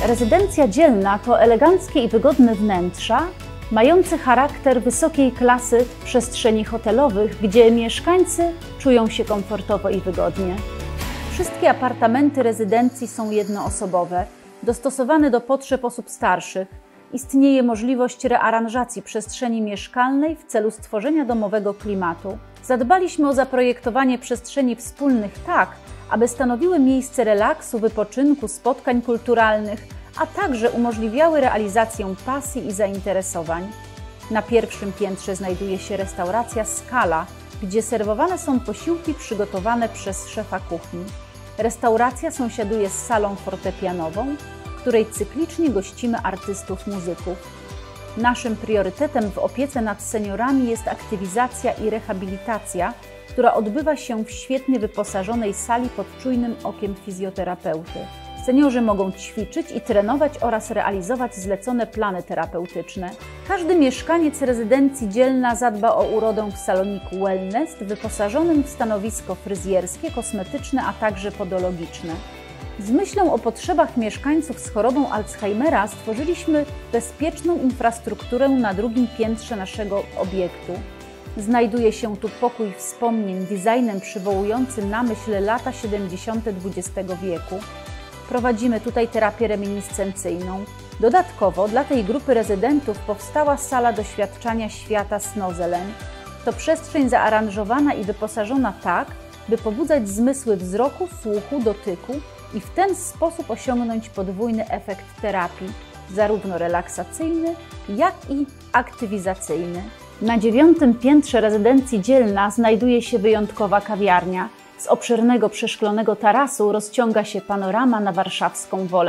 Rezydencja dzielna to eleganckie i wygodne wnętrza, mające charakter wysokiej klasy przestrzeni hotelowych, gdzie mieszkańcy czują się komfortowo i wygodnie. Wszystkie apartamenty rezydencji są jednoosobowe, dostosowane do potrzeb osób starszych. Istnieje możliwość rearanżacji przestrzeni mieszkalnej w celu stworzenia domowego klimatu. Zadbaliśmy o zaprojektowanie przestrzeni wspólnych tak, aby stanowiły miejsce relaksu, wypoczynku, spotkań kulturalnych, a także umożliwiały realizację pasji i zainteresowań. Na pierwszym piętrze znajduje się restauracja Skala, gdzie serwowane są posiłki przygotowane przez szefa kuchni. Restauracja sąsiaduje z salą fortepianową, w której cyklicznie gościmy artystów, muzyków. Naszym priorytetem w opiece nad seniorami jest aktywizacja i rehabilitacja, która odbywa się w świetnie wyposażonej sali pod czujnym okiem fizjoterapeuty. Seniorzy mogą ćwiczyć i trenować oraz realizować zlecone plany terapeutyczne. Każdy mieszkaniec rezydencji dzielna zadba o urodę w saloniku wellness wyposażonym w stanowisko fryzjerskie, kosmetyczne, a także podologiczne. Z myślą o potrzebach mieszkańców z chorobą Alzheimera stworzyliśmy bezpieczną infrastrukturę na drugim piętrze naszego obiektu. Znajduje się tu pokój wspomnień designem przywołujący na myśl lata 70. XX wieku. Prowadzimy tutaj terapię reminiscencyjną. Dodatkowo dla tej grupy rezydentów powstała sala doświadczania świata Snozelen. To przestrzeń zaaranżowana i wyposażona tak, by pobudzać zmysły wzroku, słuchu, dotyku i w ten sposób osiągnąć podwójny efekt terapii, zarówno relaksacyjny, jak i aktywizacyjny. Na 9. piętrze rezydencji dzielna znajduje się wyjątkowa kawiarnia. Z obszernego przeszklonego tarasu rozciąga się panorama na warszawską Wolę.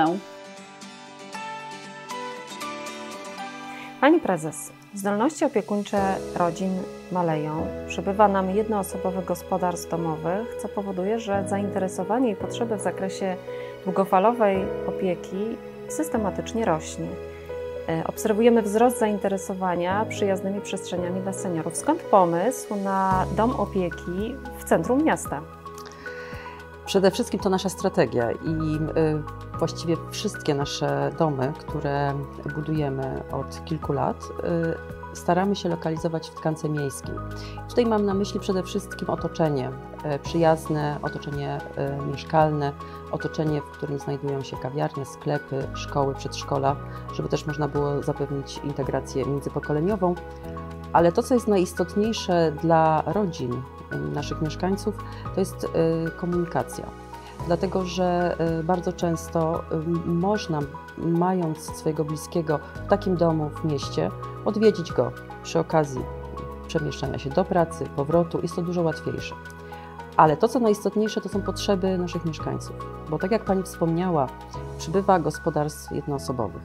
Pani prezes, zdolności opiekuńcze rodzin maleją. Przybywa nam jednoosobowych gospodarstw domowych, co powoduje, że zainteresowanie i potrzeby w zakresie długofalowej opieki systematycznie rośnie. Obserwujemy wzrost zainteresowania przyjaznymi przestrzeniami dla seniorów. Skąd pomysł na dom opieki w centrum miasta? Przede wszystkim to nasza strategia i właściwie wszystkie nasze domy, które budujemy od kilku lat, staramy się lokalizować w tkance miejskiej. Tutaj mam na myśli przede wszystkim otoczenie przyjazne, otoczenie mieszkalne, otoczenie, w którym znajdują się kawiarnie, sklepy, szkoły, przedszkola, żeby też można było zapewnić integrację międzypokoleniową. Ale to, co jest najistotniejsze dla rodzin naszych mieszkańców, to jest komunikacja. Dlatego, że bardzo często można, mając swojego bliskiego w takim domu w mieście, odwiedzić go przy okazji przemieszczania się do pracy, powrotu. Jest to dużo łatwiejsze. Ale to, co najistotniejsze, to są potrzeby naszych mieszkańców. Bo tak jak Pani wspomniała, przybywa gospodarstw jednoosobowych.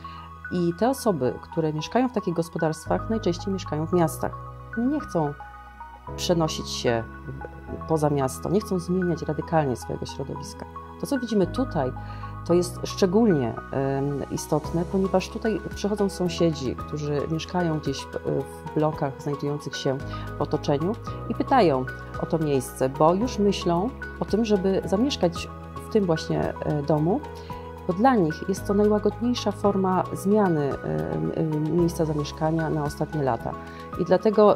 I te osoby, które mieszkają w takich gospodarstwach, najczęściej mieszkają w miastach. Nie chcą przenosić się poza miasto, nie chcą zmieniać radykalnie swojego środowiska. To, co widzimy tutaj, to jest szczególnie istotne, ponieważ tutaj przychodzą sąsiedzi, którzy mieszkają gdzieś w blokach znajdujących się w otoczeniu i pytają o to miejsce, bo już myślą o tym, żeby zamieszkać w tym właśnie domu, bo dla nich jest to najłagodniejsza forma zmiany miejsca zamieszkania na ostatnie lata. I dlatego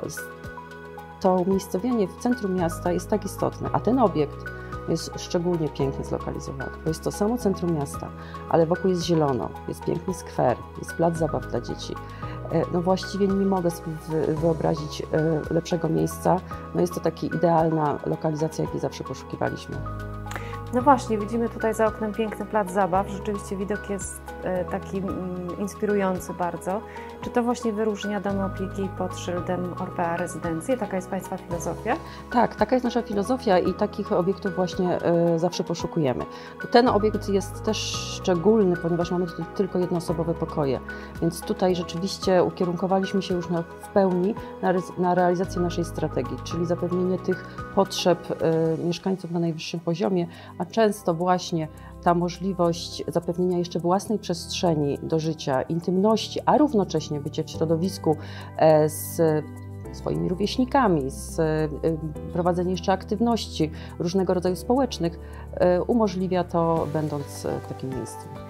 to umiejscowienie w centrum miasta jest tak istotne, a ten obiekt jest szczególnie pięknie zlokalizowany, bo jest to samo centrum miasta, ale wokół jest zielono, jest piękny skwer, jest plac zabaw dla dzieci. No właściwie nie mogę sobie wyobrazić lepszego miejsca. No jest to taka idealna lokalizacja, jakiej zawsze poszukiwaliśmy. No właśnie, widzimy tutaj za oknem piękny plac zabaw. Rzeczywiście widok jest taki inspirujący bardzo. Czy to właśnie wyróżnia domy opieki pod szyldem Orpea Rezydencje? Taka jest Państwa filozofia? Tak, taka jest nasza filozofia i takich obiektów właśnie zawsze poszukujemy. Ten obiekt jest też szczególny, ponieważ mamy tutaj tylko jednoosobowe pokoje, więc tutaj rzeczywiście ukierunkowaliśmy się już w pełni na realizację naszej strategii, czyli zapewnienie tych potrzeb mieszkańców na najwyższym poziomie, a często właśnie ta możliwość zapewnienia jeszcze własnej przestrzeni do życia, intymności, a równocześnie bycie w środowisku z swoimi rówieśnikami, prowadzenie jeszcze aktywności różnego rodzaju społecznych, umożliwia to, będąc w takim miejscu.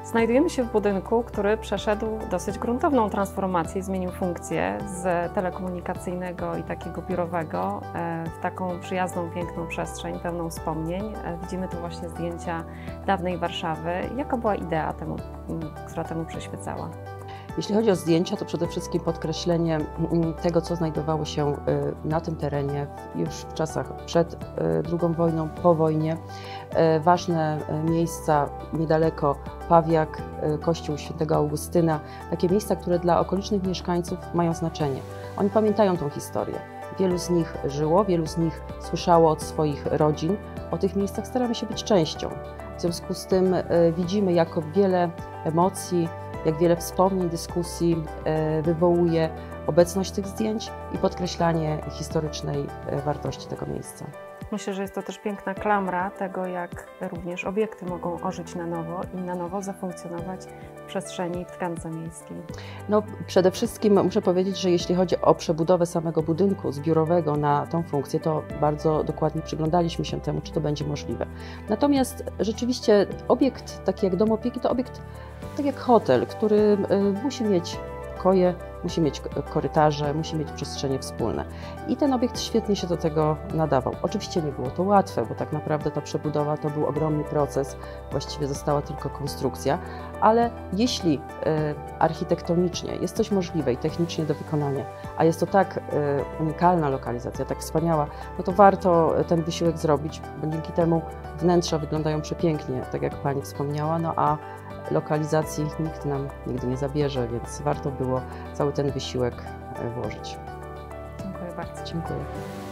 Znajdujemy się w budynku, który przeszedł dosyć gruntowną transformację, zmienił funkcję z telekomunikacyjnego i takiego biurowego w taką przyjazną, piękną przestrzeń, pełną wspomnień. Widzimy tu właśnie zdjęcia dawnej Warszawy. Jaka była idea która temu przyświecała? Jeśli chodzi o zdjęcia, to przede wszystkim podkreślenie tego, co znajdowało się na tym terenie już w czasach przed II wojną, po wojnie. Ważne miejsca niedaleko Pawiak, kościół Świętego Augustyna, takie miejsca, które dla okolicznych mieszkańców mają znaczenie. Oni pamiętają tą historię. Wielu z nich żyło, wielu z nich słyszało od swoich rodzin. O tych miejscach staramy się być częścią. W związku z tym widzimy, jak wiele emocji, jak wiele wspomnień, dyskusji wywołuje obecność tych zdjęć i podkreślanie historycznej wartości tego miejsca. Myślę, że jest to też piękna klamra tego, jak również obiekty mogą ożyć na nowo i na nowo zafunkcjonować w przestrzeni, w tkance miejskiej. No, przede wszystkim muszę powiedzieć, że jeśli chodzi o przebudowę samego budynku z biurowego na tą funkcję, to bardzo dokładnie przyglądaliśmy się temu, czy to będzie możliwe. Natomiast rzeczywiście obiekt taki jak dom opieki to obiekt tak jak hotel, który musi mieć pokoje, musi mieć korytarze, musi mieć przestrzenie wspólne. I ten obiekt świetnie się do tego nadawał. Oczywiście nie było to łatwe, bo tak naprawdę ta przebudowa to był ogromny proces, właściwie została tylko konstrukcja, ale jeśli architektonicznie jest coś możliwe i technicznie do wykonania, a jest to tak unikalna lokalizacja, tak wspaniała, no to warto ten wysiłek zrobić, bo dzięki temu wnętrza wyglądają przepięknie, tak jak Pani wspomniała, no a lokalizacji nikt nam nigdy nie zabierze, więc warto było cały ten wysiłek włożyć. Dziękuję bardzo. Dziękuję.